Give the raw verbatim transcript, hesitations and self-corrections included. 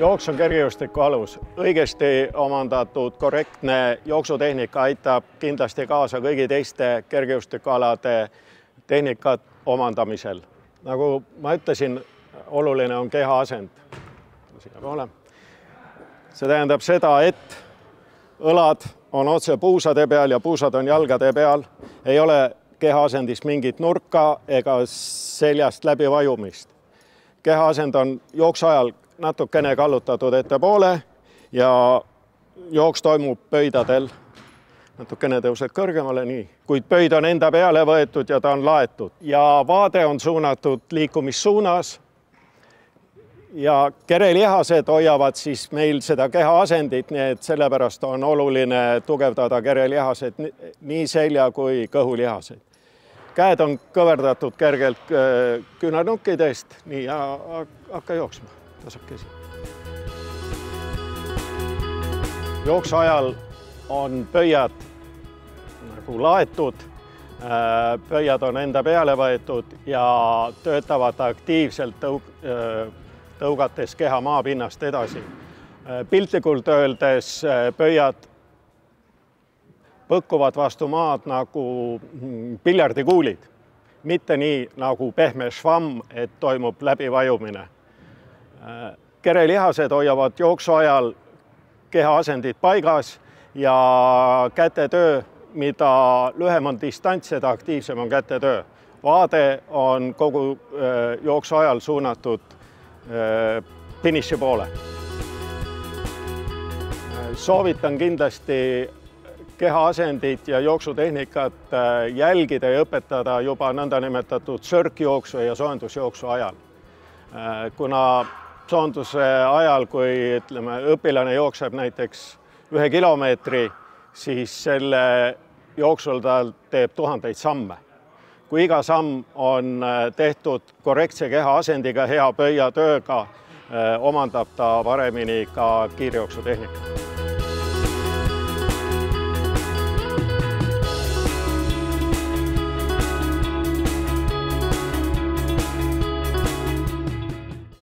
Jooks on kergejõustiku alus. Õigesti omandatud korrektne jooksutehnika aitab kindlasti kaasa kõigi teiste kergejõustikualade tehnikat omandamisel. Nagu ma ütlesin, oluline on keha asend. See tähendab seda, et õlad on otse puusade peal ja puusad on jalgade peal. Ei ole keha asendis mingit nurka ega seljast läbi vajumist. Keha asend on jooksu ajal natukene kallutatud ettepoole ja jooks toimub pöidadel. Natukene tõused kõrgemale, nii. Kuid pöid on enda peale võetud ja ta on laetud. Ja vaade on suunatud liikumissuunas. Ja kerelihased hoiavad siis meil seda keha asendit, nii et sellepärast on oluline tugevdada kerelihased nii selja kui kõhulihased. Käed on kõverdatud kergelt küünarnukkidest, nii ja hakka jooksma, tasakesi. Jooksu ajal on pöiad nagu laetud, pöiad on enda peale võetud ja töötavad aktiivselt tõug, tõugates keha maapinnast edasi. Piltlikult öeldes pöiad põkkuvad vastu maad nagu piljardikuulid, mitte nii nagu pehme švamm, et toimub läbivajumine. Kerelihased hoiavad jooksu ajal keha asendid paigas ja kätetöö, mida lühem on distants, seda aktiivsem on kätetöö. Vaade on kogu jooksu ajal suunatud finiši poole. Soovitan kindlasti keha asendit ja jooksutehnikat jälgida ja õpetada juba nõndanimetatud sörkjooksu ja soojendusjooksu ajal. Kuna soojenduse ajal, kui ütleme, õpilane jookseb näiteks ühe kilomeetri, siis selle jooksul ta teeb tuhandeid samme. Kui iga samm on tehtud korrektse keha asendiga, hea pöiatööga, omandab ta paremini ka kiirjooksutehnika.